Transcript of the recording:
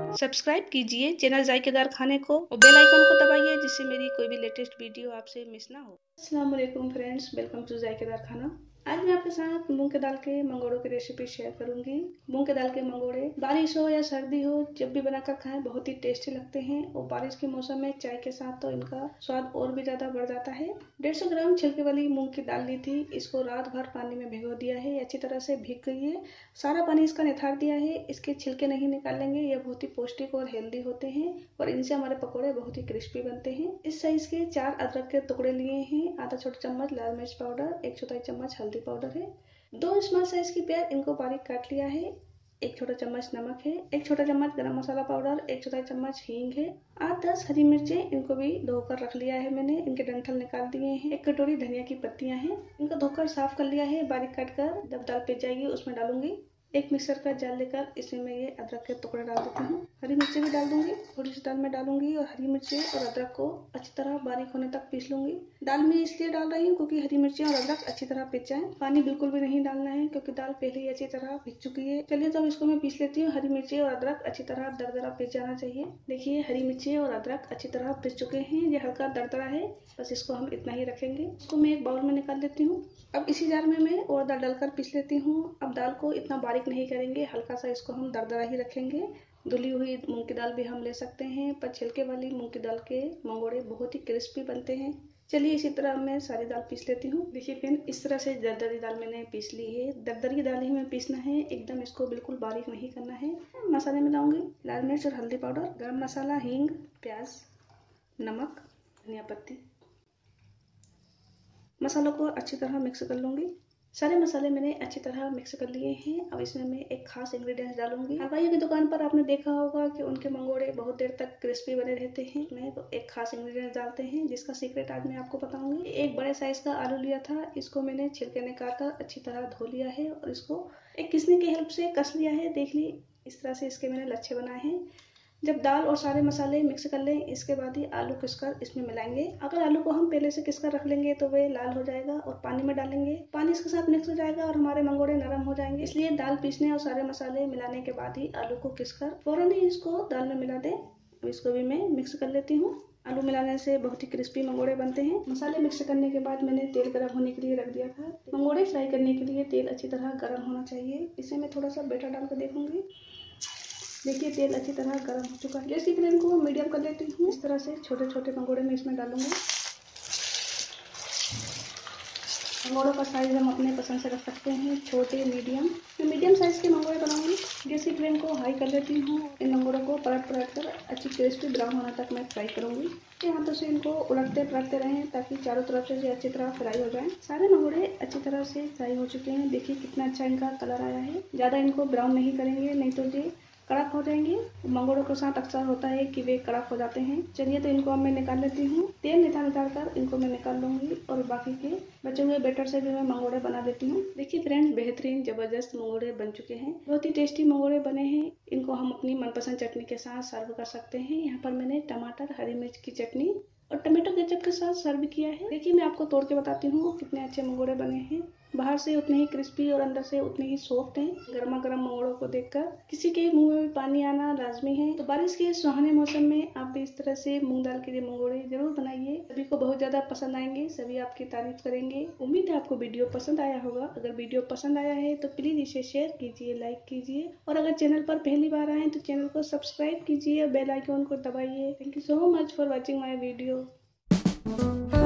Subscribe कीजिए channel जायकेदार खाने को और बेल आइकन को दबाइए जिससे मेरी कोई भी लेटेस्ट वीडियो आपसे मिस ना हो। अस्सलाम वालेकुम फ्रेंड्स, वेलकम टू जायकेदार खाना। आज मैं आपके साथ मूंग के दाल के मंगोड़ों की रेसिपी शेयर करूंगी। मूंग के दाल के मंगोड़े बारिश हो या सर्दी हो जब भी बनाकर खाएं बहुत ही टेस्टी लगते हैं और बारिश के मौसम में चाय के साथ तो इनका स्वाद और भी ज्यादा बढ़ जाता है। 150 ग्राम छिलके वाली मूंग की दाल ली थी। इसको रात भर पानी में भिगो दिया है, अच्छी तरह से भीग गई है। सारा पानी इसका निथार दिया है। इसके छिलके नहीं निकालेंगे, ये बहुत ही पौष्टिक और हेल्दी होते हैं और इनसे हमारे पकौड़े बहुत ही क्रिस्पी बनते हैं। इस साइज के 4 अदरक के टुकड़े लिए हैं। आधा छोटा चम्मच लाल मिर्च पाउडर, 1/4 चम्मच हल्दी पाउडर है। 2 स्मॉल साइज की प्याज, इनको बारीक काट लिया है। 1 छोटा चम्मच नमक है। 1 छोटा चम्मच गरम मसाला पाउडर, 1/4 चम्मच हींग है। 8-10 हरी मिर्चें, इनको भी धोकर रख लिया है मैंने, इनके डंठल निकाल दिए हैं। 1 कटोरी धनिया की पत्तियां हैं, इनको धोकर साफ कर लिया है बारीक काट कर। जब दाल पिस जाएगी उसमें डालूंगी। एक मिक्सर का जार लेकर इसमें मैं ये अदरक के टुकड़े डाल देती हूँ। हरी मिर्ची भी डाल दूंगी, थोड़ी सी दाल में डालूंगी और हरी मिर्ची और अदरक को अच्छी तरह बारीक होने तक पीस लूंगी। दाल में इसलिए डाल रही हूँ क्योंकि हरी मिर्ची और अदरक अच्छी तरह पिस जाए। पानी बिल्कुल भी नहीं डालना है क्योंकि दाल पहले ही अच्छी तरह पिस चुकी है। चलिए तो इसको मैं पीस लेती हूँ। हरी मिर्ची और अदरक अच्छी तरह दरदरा पिस जाना चाहिए। देखिए हरी मिर्ची और अदरक अच्छी तरह पिस चुके हैं। ये हल्का दरदरा है, बस इसको हम इतना ही रखेंगे। इसको मैं एक बाउल में निकाल लेती हूँ। अब इसी जार में मैं और दाल डालकर पीस लेती हूँ। अब दाल को इतना बारीक नहीं करेंगे, हल्का सा इसको हम दरदरा ही रखेंगे। धुली हुई मूंग की दाल भी हम ले सकते हैं, पर छिलके वाली मूंग की दाल के मंगोड़े बहुत ही क्रिस्पी बनते हैं। चलिए इसी तरह मैं सारी दाल पीस लेती हूँ। देखिए फ्रेंड, इस तरह से दरदरी दाल मैंने पीस ली है। दरदरी दाल ही में पीसना है, एकदम इसको बिल्कुल बारीक नहीं करना है। मसाले में डालूंगी लाल मिर्च और हल्दी पाउडर, गरम मसाला, हींग, प्याज, नमक, धनिया पत्ती। मसालों को अच्छी तरह मिक्स कर लूंगी। सारे मसाले मैंने अच्छी तरह मिक्स कर लिए हैं। अब इसमें मैं एक खास इंग्रेडिएंट्स डालूंगी। हलवाइयों की दुकान पर आपने देखा होगा कि उनके मंगोड़े बहुत देर तक क्रिस्पी बने रहते हैं। मैं तो एक खास इंग्रेडिएंट्स डालते हैं जिसका सीक्रेट आज मैं आपको बताऊंगी। एक बड़े साइज का आलू लिया था, इसको मैंने छिलके निकाल कर अच्छी तरह धो लिया है और इसको एक किसनी की हेल्प से कस लिया है। देख ली, इस तरह से इसके मैंने लच्छे बनाए हैं। जब दाल और सारे मसाले मिक्स कर लें इसके बाद ही आलू किसकर इसमें मिलाएंगे। अगर आलू को हम पहले से किसकर रख लेंगे तो वे लाल हो जाएगा और पानी में डालेंगे, पानी इसके साथ मिक्स हो जाएगा और हमारे मंगोड़े नरम हो जाएंगे। इसलिए दाल पीसने और सारे मसाले मिलाने के बाद ही आलू को किसकर फौरन ही इसको दाल में मिला दें। अब इसको भी मैं मिक्स कर लेती हूँ। आलू मिलाने से बहुत ही क्रिस्पी मंगोड़े बनते हैं। मसाले मिक्स करने के बाद मैंने तेल गर्म होने के लिए रख दिया था। मंगोड़े फ्राई करने के लिए तेल अच्छी तरह गर्म होना चाहिए। इसे मैं थोड़ा सा बेटर डाल कर देखूंगी। देखिए तेल अच्छी तरह गर्म हो चुका है। गैस की फ्लेम को मीडियम कर लेती हूँ। इस तरह से छोटे छोटे मंगोड़े में इसमें डालूंगी। मंगोड़ों का साइज हम अपने पसंद से रख सकते हैं, छोटे मीडियम। मैं मीडियम साइज के मंगोड़े बनाऊंगी। गैस की फ्लेम को हाई कर लेती हूँ। इन मंगोड़ों को पलट पलट कर अच्छी क्रिस्पी ब्राउन होने तक मैं फ्राई करूंगी। हाथों से इनको उलटते पलटते रहें ताकि चारों तरफ से अच्छी तरह फ्राई हो जाए। सारे मंगोड़े अच्छी तरह से फ्राई हो चुके हैं। देखिए कितना अच्छा इनका कलर आया है। ज्यादा इनको ब्राउन नहीं करेंगे, नहीं तो ये कड़क हो जाएंगे। मंगोड़ों के साथ अक्सर होता है कि वे कड़क हो जाते हैं। चलिए तो इनको अब मैं निकाल लेती हूँ। तेल निकाल कर इनको मैं निकाल लूंगी और बाकी के बचे हुए बैटर से भी मैं मंगोड़े बना देती हूँ। देखिए फ्रेंड्स, बेहतरीन जबरदस्त मंगोड़े बन चुके हैं। बहुत ही टेस्टी मंगोड़े बने हैं। इनको हम अपनी मनपसंद चटनी के साथ सर्व कर सकते हैं। यहाँ पर मैंने टमाटर, हरी मिर्च की चटनी और टमाटो केचप के साथ सर्व किया है। देखिए मैं आपको तोड़ के बताती हूँ कितने अच्छे मंगोड़े बने हैं। बाहर से उतने ही क्रिस्पी और अंदर से उतने ही सॉफ्ट हैं। गर्मा गर्म मंगोड़ों को देखकर किसी के मुंह में भी पानी आना लाजमी है। तो बारिश के सुहाने मौसम में आप भी इस तरह से मूंग दाल के लिए मंगोड़े जरूर बनाइए। सभी को बहुत ज्यादा पसंद आएंगे, सभी आपकी तारीफ करेंगे। उम्मीद है आपको वीडियो पसंद आया होगा। अगर वीडियो पसंद आया है तो प्लीज इसे शेयर कीजिए, लाइक कीजिए और अगर चैनल पर पहली बार आए तो चैनल को सब्सक्राइब कीजिए और बेल आइकन को दबाइए। Thank you so much for watching my video.